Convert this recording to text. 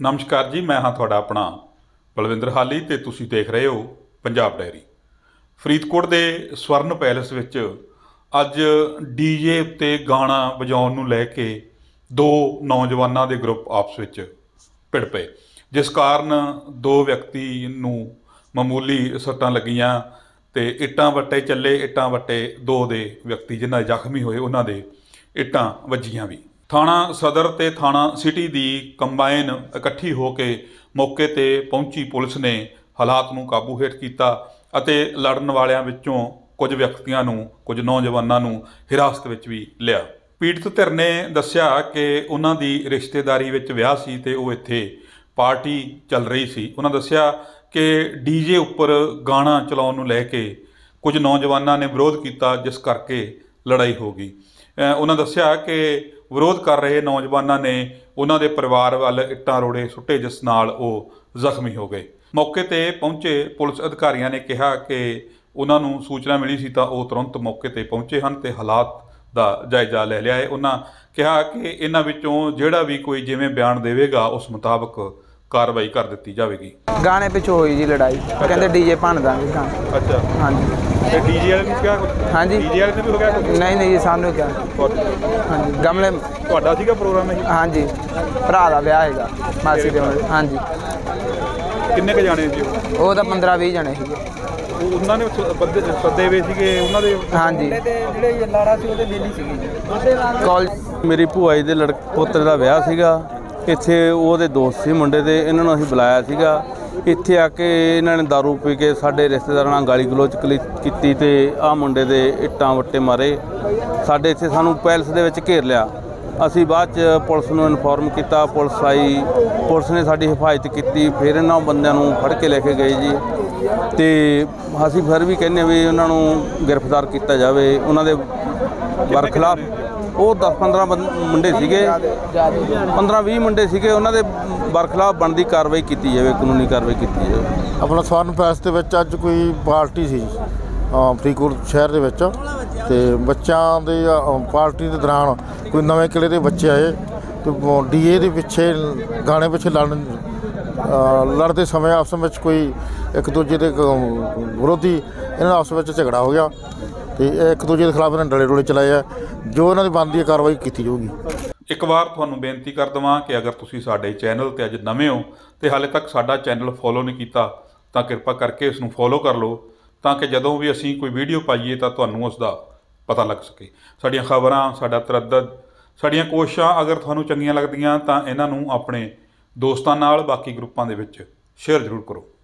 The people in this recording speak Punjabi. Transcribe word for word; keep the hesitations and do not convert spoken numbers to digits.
नमस्कार जी, मैं हाँ तुहाडा अपना बलविंदर हाली ते तुसीं देख रहे हो पंजाब डायरी। फरीदकोट के स्वर्ण पैलेस विच अज डीजे उत्ते गाना वजाउण नूं लै के दो नौजवानों के ग्रुप आपस विच भिड़ पे, जिस कारण दो व्यक्ति नूं मामूली सट्टां लगियां ते इट्टां वट्टे चले। इट्टां वट्टे दो दे व्यक्ति जिन्हां दे जख्मी होए उन्हां दे इट्टां वजियां भी। थाणा सदर ते थाणा सिटी की कंबाइन इकट्ठी होके मौके ते पहुंची पुलिस ने हालात नूं काबू हेठ कीता अते लड़न वालियां विच्चों कुछ व्यक्तियों नूं कुछ नौजवानों नूं हिरासत विच भी लिया। पीड़ित धिर ने दस्सिया कि उन्हां दी रिश्तेदारी विच विआह सी ते ओह इत्थे पार्टी चल रही सी। उन्हां दस्सिया कि डीजे उपर गाना चलाउण नूं लै के कुछ नौजवानों ने विरोध किया, जिस करके लड़ाई हो गई। उन्हां दस्सिया कि विरोध कर रहे नौजवानों ने उन्हां दे परिवार वाल इट्टां रोड़े सुट्टे, जिस नाल वो जख्मी हो गए। मौके ते पहुंचे पुलिस अधिकारियों ने कहा कि उन्हां नूं सूचना मिली सी तां ओह तुरंत मौके ते पहुंचे हैं ते हालात दा जायजा लै लिया है। उन्हां कहा कि इन्हां विचों जिहड़ा भी कोई जिवें बयान देवेगा उस मुताबक कार्रवाई कर दी जाएगी। गाने पिछों हुई जी लड़ाई, कहते डीजे भन देंगे गाने। अच्छा, हाँ जी। डीजे वाले ने क्या कुछ? हाँ जी, डीजे वाले ने भी हो गया कुछ? नहीं नहीं जी, सानू क्या। हाँ जी, गमले ਤੁਹਾਡਾ ਸੀਗਾ ਪ੍ਰੋਗਰਾਮ ਇਹ? हाँ जी, भरा का ब्याह हैगा मासी दे। हाँ जी। ਕਿੰਨੇ ਕੁ ਜਾਣੇ ਸੀ ਉਹ? ਉਹ ਤਾਂ ਪੰਦਰਾਂ ਵੀਹ ਜਣੇ ਸੀਗੇ। ਉਹ ਉਹਨਾਂ ਨੇ ਸ- ਬੰਦੇ ਸੱਦੇ ਹੋਏ ਸੀਗੇ ਉਹਨਾਂ ਦੇ? हाँ जी। ਜਿਹੜੇ ਲਾੜਾ ਸੀ ਉਹਦੇ ਬੇਲੀ ਸੀਗੀ। ਕਾਲਜ ਮੇਰੀ ਭੂਆ ਜੀ ਦੇ ਲੜ ਪੁੱਤਰ ਦਾ ਵਿਆਹ ਸੀਗਾ ਇੱਥੇ। ਉਹਦੇ ਦੋਸਤ ਸੀ ਮੁੰਡੇ ਦੇ, ਇਹਨਾਂ ਨੂੰ ਅਸੀਂ ਬੁਲਾਇਆ ਸੀਗਾ। ਇੱਥੇ ਆ ਕੇ ਇਹਨਾਂ ਨੇ ਦਾਰੂ ਪੀ ਕੇ ਸਾਡੇ ਰਿਸ਼ਤੇਦਾਰਾਂ ਨਾਲ ਗਾਲੀ ਗਲੋਚ ਕਲੀ ਕੀਤੀ ਤੇ ਆਹ ਮੁੰਡੇ ਦੇ ਇੱਟਾਂ ਵੱਟੇ ਮਾਰੇ। ਸਾਡੇ ਇੱਥੇ ਸਾਨੂੰ ਪੈਲਸ ਦੇ ਵਿੱਚ ਘੇਰ ਲਿਆ। ਅਸੀਂ ਬਾਅਦ 'ਚ ਪੁਲਿਸ ਨੂੰ ਇਨਫੋਰਮ ਕੀਤਾ, ਪੁਲਿਸ ਆਈ, ਪੁਲਿਸ ਨੇ ਸਾਡੀ ਹਿਫਾਜ਼ਤ ਕੀਤੀ। ਫਿਰ ਇਹਨਾਂ ਬੰਦਿਆਂ ਨੂੰ ਫੜ ਕੇ ਲੈ ਕੇ ਗਏ ਜੀ ਤੇ ਅਸੀਂ ਫਿਰ ਵੀ ਕਹਿੰਦੇ ਵੀ ਉਹਨਾਂ ਨੂੰ ਗ੍ਰਿਫਤਾਰ ਕੀਤਾ ਜਾਵੇ। ਉਹਨਾਂ ਦੇ ਬਰਖਲਾਫ ਉਹ ਦਸ ਪੰਦਰਾਂ ਮੁੰਡੇ ਸੀਗੇ, ਪੰਦਰਾਂ ਵੀਹ ਮੁੰਡੇ ਸੀਗੇ, ਉਹਨਾਂ ਦੇ ਬਰਖਲਾਫ ਬਣਦੀ ਕਾਰਵਾਈ ਕੀਤੀ ਜਾਵੇ, ਕਾਨੂੰਨੀ ਕਾਰਵਾਈ ਕੀਤੀ ਜਾਵੇ। ਆਪਣਾ ਸਵਰਨ ਪੈਲਸ ਦੇ ਵਿੱਚ ਅੱਜ ਕੋਈ ਪਾਰਟੀ ਸੀ ਫਰੀਦਕੋਟ ਸ਼ਹਿਰ ਦੇ ਵਿੱਚ ਤੇ ਬੱਚਿਆਂ ਦੇ ਪਾਰਟੀ ਦੇ ਦੌਰਾਨ ਕੋਈ ਨਵੇਂ ਕਿਲੇ ਦੇ ਬੱਚੇ ਆਏ ਤੇ ਡੀਏ ਦੇ ਪਿੱਛੇ ਗਾਣੇ ਪਿੱਛੇ ਲੜਨ ਲੜਦੇ ਸਮੇਂ ਆਪਸ ਵਿੱਚ ਕੋਈ ਇੱਕ ਦੂਜੇ ਦੇ ਵਿਰੋਧੀ ਇਹਨਾਂ ਆਪਸ ਵਿੱਚ ਝਗੜਾ ਹੋ ਗਿਆ ਤੇ ਇੱਕ ਦੂਜੇ ਦੇ ਖਿਲਾਫ ਇਹਨਾਂ ਡਲੇ ਡੋਲੇ ਚਲਾਏ ਆ। ਜੋ ਇਹਨਾਂ ਦੀ ਬਣਦੀ ਕਾਰਵਾਈ ਕੀਤੀ ਜਾਊਗੀ। ਇੱਕ ਵਾਰ ਤੁਹਾਨੂੰ ਬੇਨਤੀ ਕਰ ਦੇਵਾਂ ਕਿ ਅਗਰ ਤੁਸੀਂ ਸਾਡੇ ਚੈਨਲ ਤੇ ਅੱਜ ਨਵੇਂ ਹੋ ਤੇ ਹਾਲੇ ਤੱਕ ਸਾਡਾ ਚੈਨਲ ਫੋਲੋ ਨਹੀਂ ਕੀਤਾ ਤਾਂ ਕਿਰਪਾ ਕਰਕੇ ਇਸ ਨੂੰ ਫੋਲੋ ਕਰ ਲਓ, ਤਾਂ ਕਿ ਜਦੋਂ ਵੀ ਅਸੀਂ ਕੋਈ ਵੀਡੀਓ ਪਾਈਏ ਤਾਂ ਤੁਹਾਨੂੰ ਉਸ ਦਾ ਪਤਾ ਲੱਗ ਸਕੇ। ਸਾਡੀਆਂ ਖਬਰਾਂ, ਸਾਡਾ ਤਰੱਦਦ, ਸਾਡੀਆਂ ਕੋਸ਼ਿਸ਼ਾਂ ਅਗਰ ਤੁਹਾਨੂੰ ਚੰਗੀਆਂ ਲੱਗਦੀਆਂ ਤਾਂ ਇਹਨਾਂ ਨੂੰ ਆਪਣੇ ਦੋਸਤਾਂ ਨਾਲ, ਬਾਕੀ ਗਰੁੱਪਾਂ ਦੇ ਵਿੱਚ ਸ਼ੇਅਰ ਜ਼ਰੂਰ ਕਰੋ।